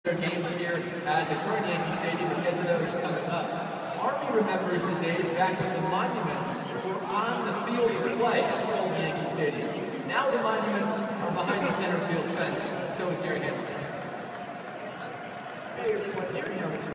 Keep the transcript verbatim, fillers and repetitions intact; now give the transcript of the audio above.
games here at the current Yankee Stadium. We'll get to those coming up. Army remembers the days back when the monuments were on the field of play at the old Yankee Stadium. Now the monuments are behind the center field fence. So is Gary Hamilton.